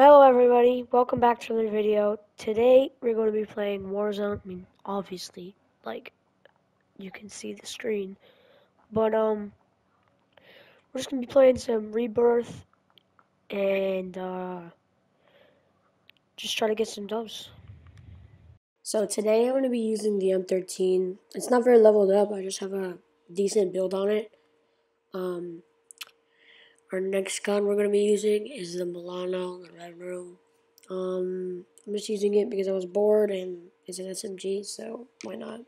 Hello everybody, welcome back to another video. Today we're going to be playing Warzone. I mean, obviously, like, you can see the screen. But, we're just going to be playing some Rebirth and, just try to get some dubs. So today I'm going to be using the M13. It's not very leveled up, I just have a decent build on it. Our next gun we're going to be using is the Milano, the Red Room. I'm just using it because I was bored and it's an SMG, so why not?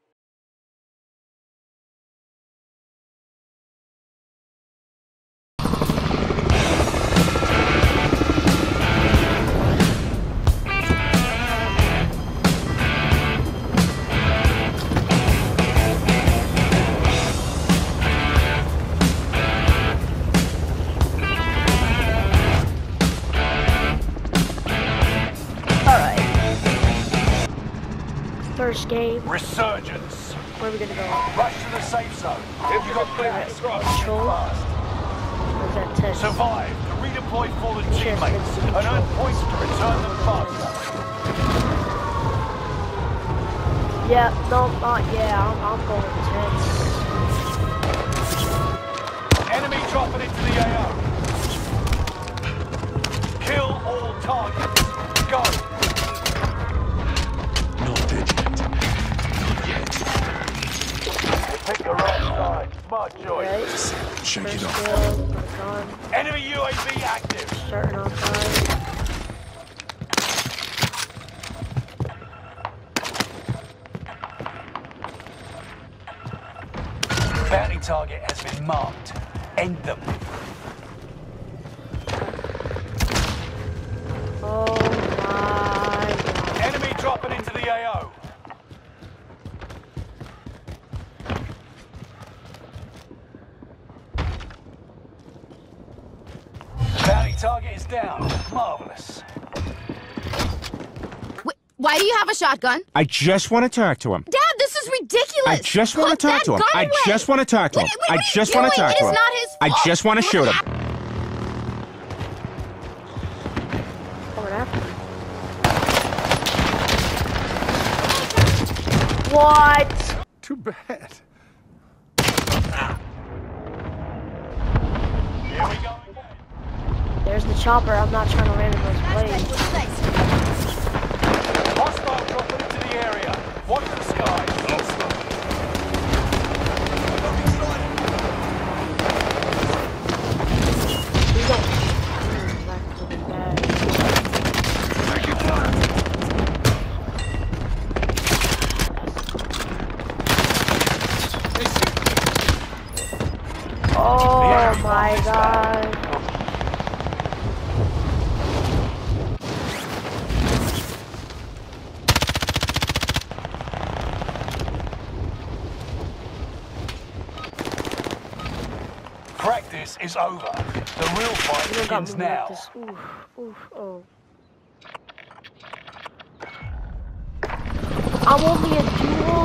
First game. Resurgence. Where are we gonna go? Rush to the safe zone. If you got clearance, Control. Where's that test? survive to redeploy fallen teammates and earn points to return them faster. Yeah, no, not yeah. I'm going tense. Enemy dropping into the AO. Kill all targets. Go. Pick the right side. Smart choice. Okay. Shake First it off. kill, Enemy UAV active. starting on fire. Bounty target has been marked. End them. Oh my god. Enemy dropping into the AO. Bounty target is down. Marvelous. Why do you have a shotgun? I just want to talk to him. Dad, this is ridiculous! I just want to talk to him. I just want to talk to him. I just want to talk to him. It is not his I fault. just want to shoot him. Coming after me. What? Too bad. Here we go again. There's the chopper. I'm not trying to land in those blades. Hostile dropping into the area. Watch the sky. He's not. That's really bad. Oh my god. Practice is over. The real You fight don't got begins me like now. this. Oof, oh. I'm only a duo.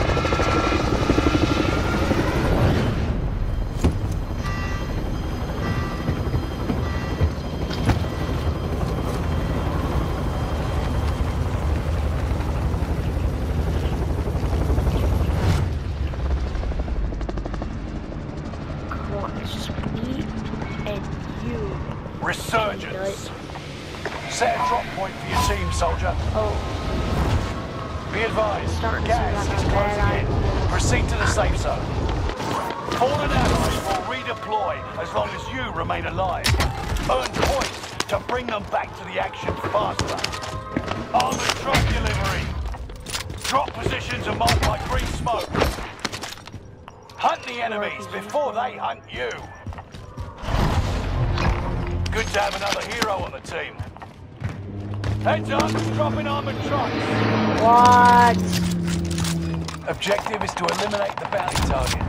Come on, it's just me and you. Resurgence. Set a drop point for your team, soldier. Oh, Be advised, Starting to gas seem like is a bad closing in. idea. Proceed to the safe zone. Fallen allies will redeploy as long as you remain alive. Earn points to bring them back to the action faster. Armored truck delivery. Drop positions are marked by green smoke. Hunt the enemies before they hunt you. Good to have another hero on the team. Heads up, dropping armored trucks. what? Objective is to eliminate the bounty target.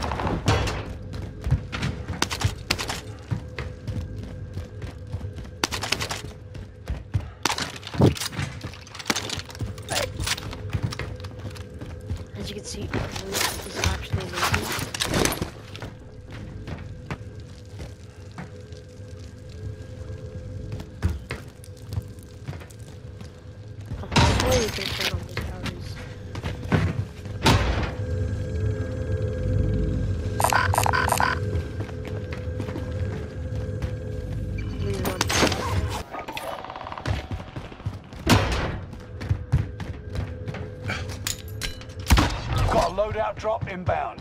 As you can see, this is actually amazing. you can turn on the batteries. Got a loadout drop inbound.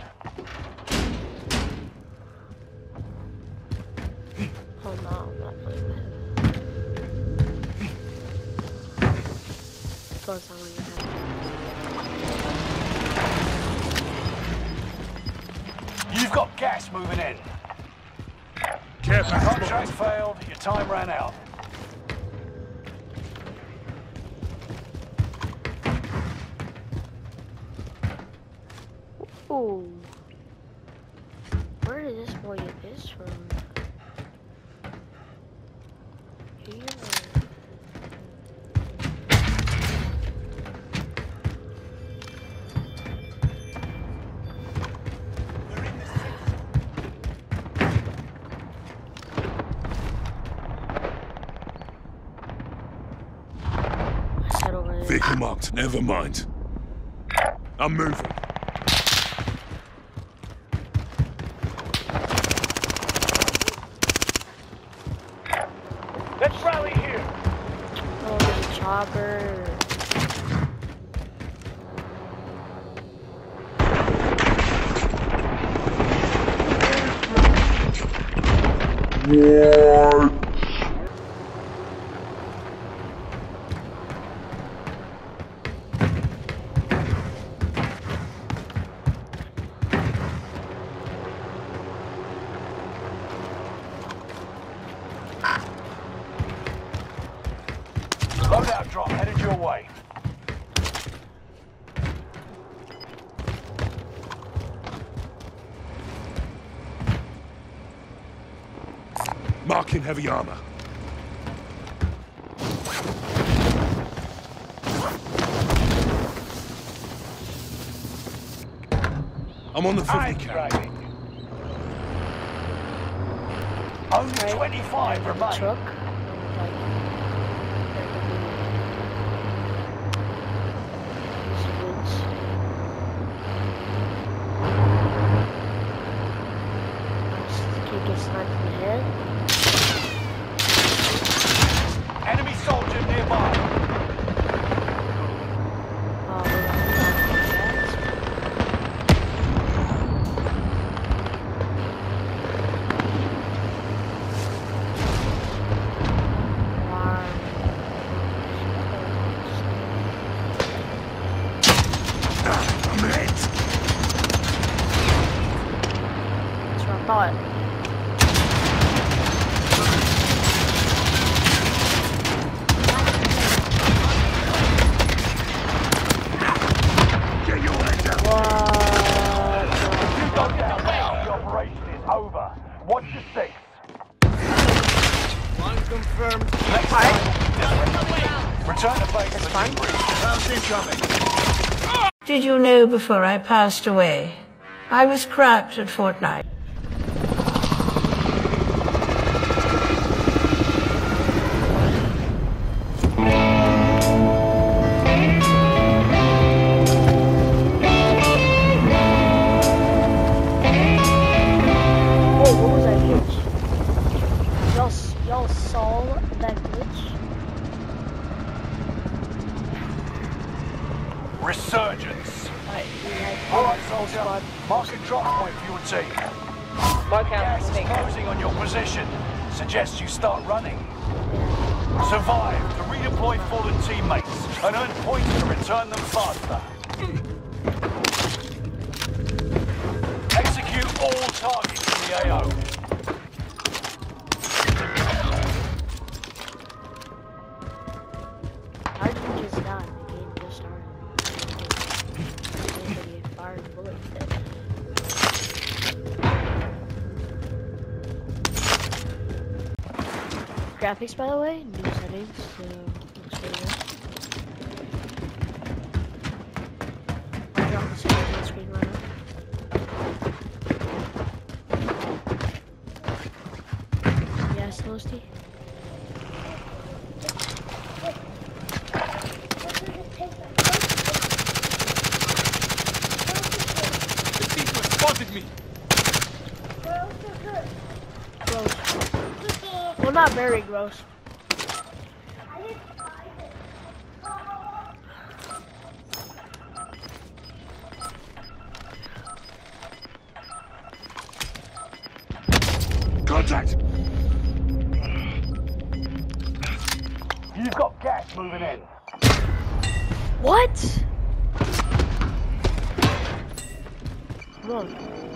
Oh no, I'm not playing that. Doesn't sound like it happened. You've got gas moving in. Careful. Contract failed. Your time ran out. Ooh. Where did this boy get this from? Here. I said over there. Vehicle marked. Never mind. I'm moving. Let's rally here. Oh, there's a chopper. Loadout drop headed your way. Marking heavy armor. I'm on the 50 count. Only Right. 25 remain. Truck. Get sniped in the head. Enemy soldier nearby. Oh, we're gonna I'm hit. That's what I thought. Get your head down. You go down now. The operation is over. Watch your six. One confirmed. Next time, different. Return to base for debrief. Rounds incoming. Did you know before I passed away, I was cracked at Fortnite? Oh, what was that glitch? Y'all saw that glitch? Resurgence. Alright, Alright, soldier. Mark a drop point for your team. Gas is closing on your position. Suggest you start running. Survive to redeploy fallen teammates and earn points to return them faster. Execute all targets in the AO. How did you just die? The game just started. Somebody fired a bullet dead. Graphics, by the way, new settings, so looks really good. I'll drop the settings on the screen right now. Yes, Losty? spotted me. Gross. Well, not very gross. Contact! You've got gas moving in. What? Come on.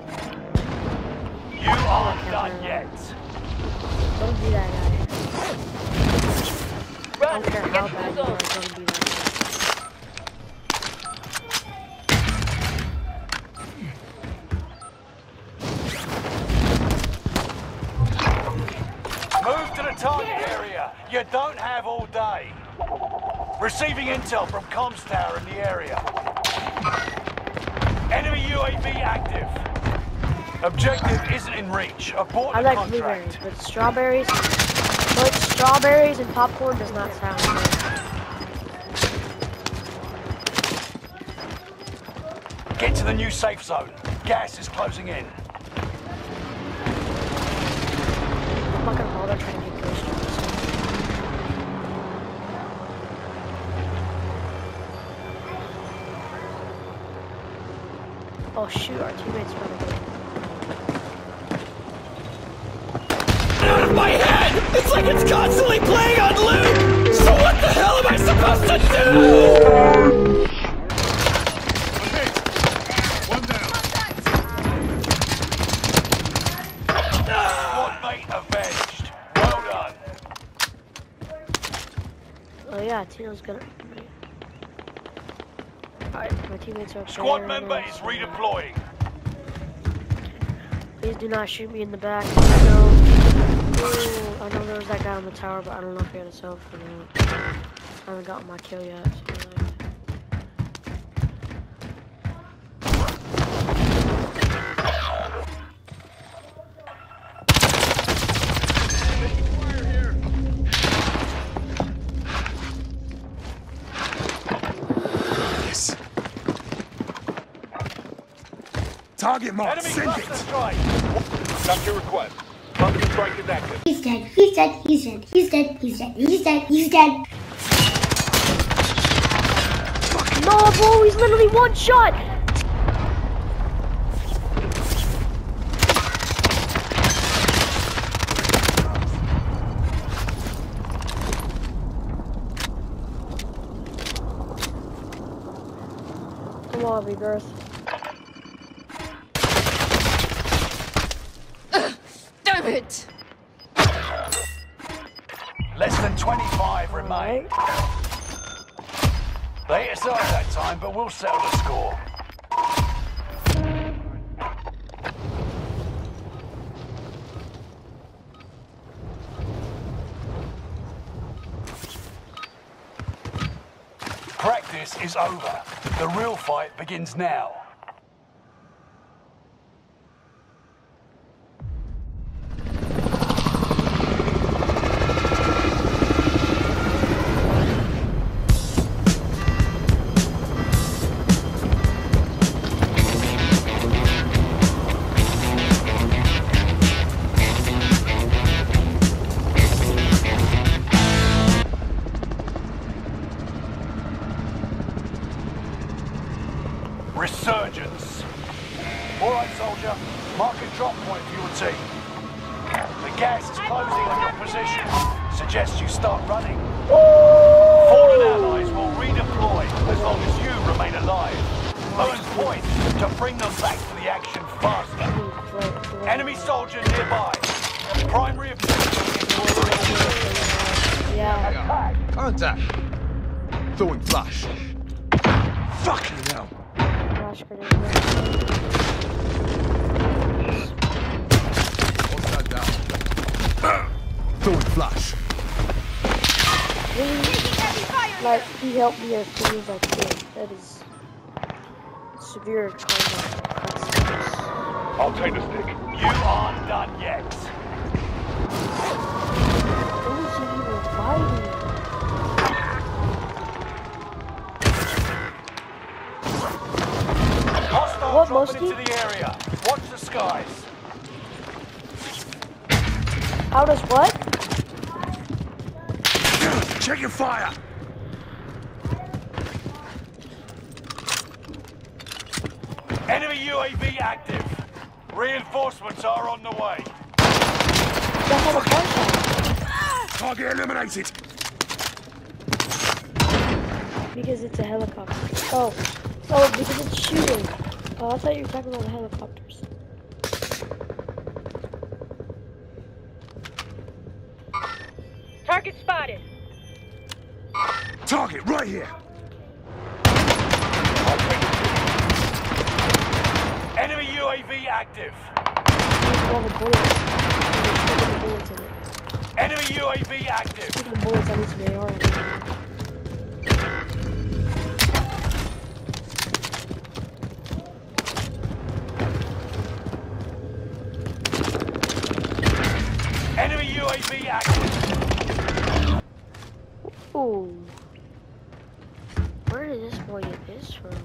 You aren't done yet. Don't be that guy. I don't care how bad you are, don't be that guy. Move to the target area. You don't have all day. Receiving intel from comms tower in the area. Enemy UAV active. Objective isn't in reach. Abort I the like blueberries, contract. but strawberries and popcorn does not sound good. Get to the new safe zone. Gas is closing in. I'm not gonna bother trying to get ghost jobs. Oh shoot, our teammates running away. Out of my head! It's like it's constantly playing on loop! So what the hell am I supposed to do? Okay. One down. Squad mate avenged. Well done. Oh yeah, Tino's gonna. Alright, my teammates are. Squad there member now, is so- redeploying. Please do not shoot me in the back. I know there was that guy on the tower, but I don't know if he had a cell phone or not. I haven't gotten my kill yet. So Yes. Target mark. Enemy Send cluster it. strike. Got your request. Cluster strike is active. He's dead, he's dead, he's dead, he's dead, he's dead, he's dead, he's dead. no, bro, he's literally one shot. Come on, Big Earth. Damn it! Less than 25 remain. They hit us up that time, but we'll settle the score. Practice is over. The real fight begins now. Resurgence. All right, soldier. Mark a drop point for your team. The gas is closing on your position. Suggest you start running. Fallen allies will redeploy as long as you remain alive. Earn points to bring them back to the action faster. Enemy soldier nearby. Primary objective is Yeah. attack. Contact. Throwing flash. Fucking hell. Flash grenade. What's that down? Throwing flash. Like, he helped me as soon as I could. That is severe combat. I'll take the stick. You aren't done yet. Who is he even fighting? Hostile What, dropping Muskie? into the area. Watch the skies. How does what? Check your fire. Enemy UAV active. Reinforcements are on the way. That's how the car Target eliminated. because it's a helicopter. Oh, because it's shooting. Oh, I thought you were talking about the helicopters. Target spotted. Target right here. Enemy UAV active. All the bullets. The bullets in it. Enemy UAV active. Look at the bullets on this AR. Enemy UAV active. Ooh. Where did this boy get this from?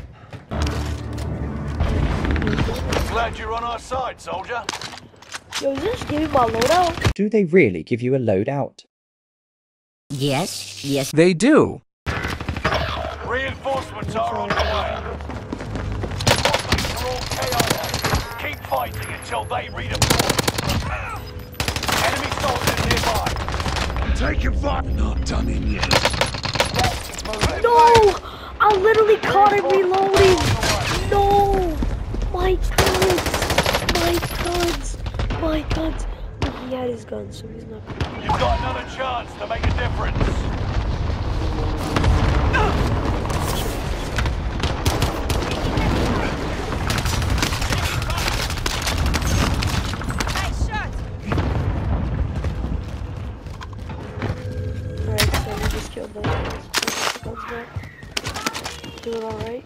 Glad you're on our side, soldier. Yo, is this giving my loadout? Do they really give you a loadout? Yes, yes. They do. Reinforcements are on the way. Are all KIA. Keep fighting until they redeploy. Enemy soldiers nearby. Take your fire. Not done in yet. No! I literally caught him reloading! No! My guns! My guns! My guns! Look, he had his gun, so he's not. You've got another chance to make a difference. Alright, so we just killed those guys. Guns back. Doing alright.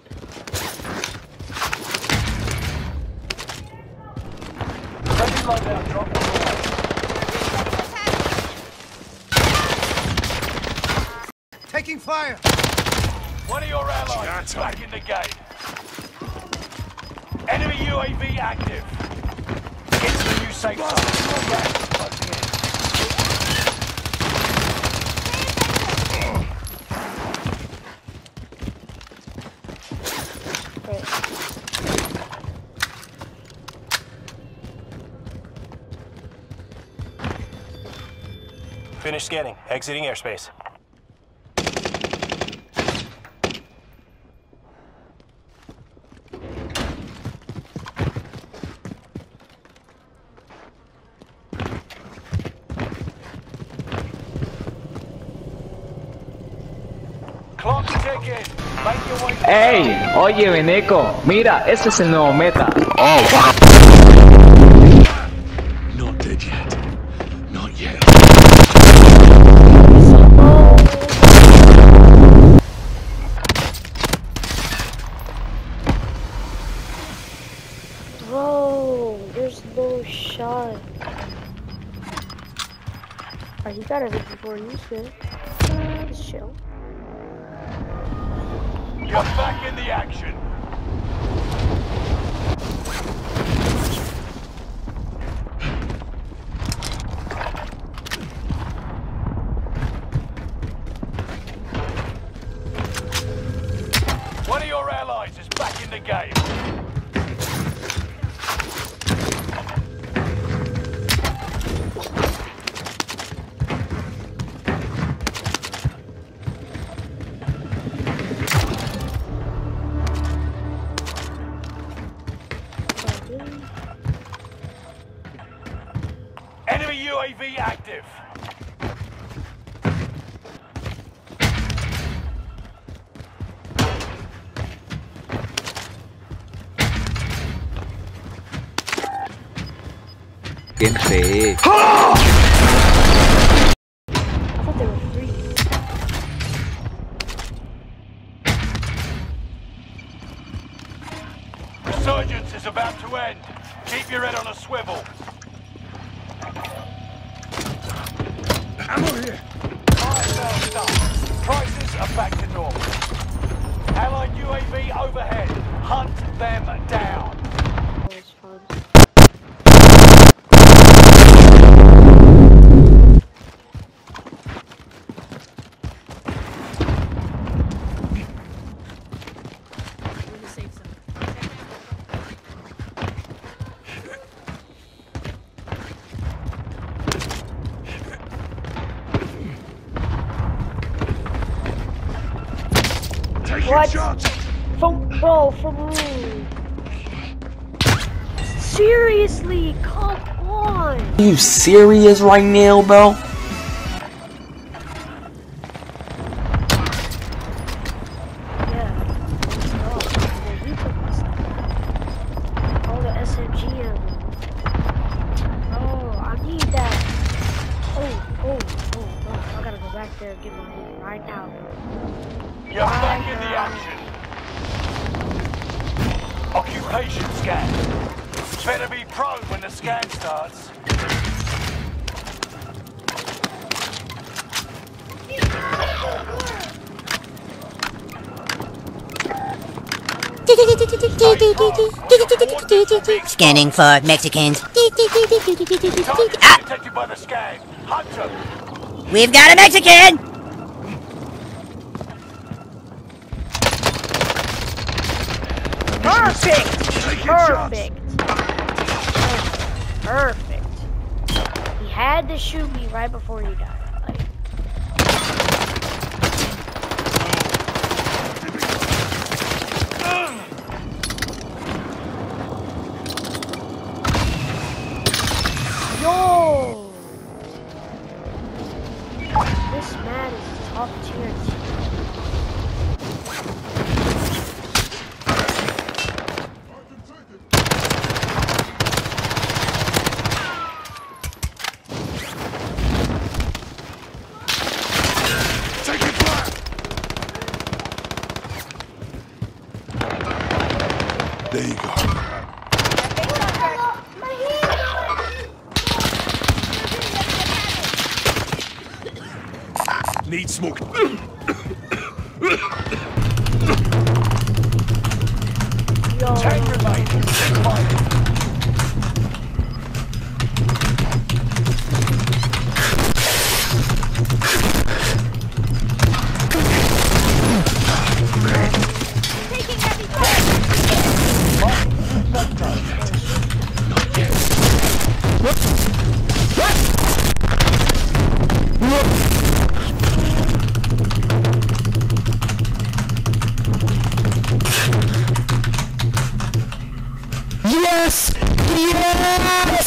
Ready loadout drop. Taking fire. One of your allies is back in the game. Enemy UAV active. Get to the new safe zone. Gas is closing in. Right. Finish scanning. Exiting airspace. Clock ticking. Make your way. ¡Ey! Oye, Beneco, mira, ese es el nuevo meta. Not dead yet. Not yet. Bro, there's no shot. Alright, he got everything before he's good. Just chill. You're back in the action. One of your allies is back in the game. Enemy UAV active. Game fake. I thought they were free. Resurgence is about to end. Keep your head on a swivel. Ammo here. Fire sales done. Prices are back to normal. Allied UAV overhead. Hunt them down. That was fun. What? From who? Seriously, come on! Are you serious right now, bro? Yeah. Oh, he took my stuff. All the SMG ammo. Oh, I need that. Oh, I gotta go back there and get my hand right now. You're back in the action. Occupation scan. Better be prone when the scan starts. Scanning for Mexicans. Detected by the scan. Hunt them. We've got a Mexican! Perfect. He had to shoot me right before he died. Like, yo! This man is top tier. There you go. Need smoke. Yo. 10 remain. Keep fighting. Yes! Yes!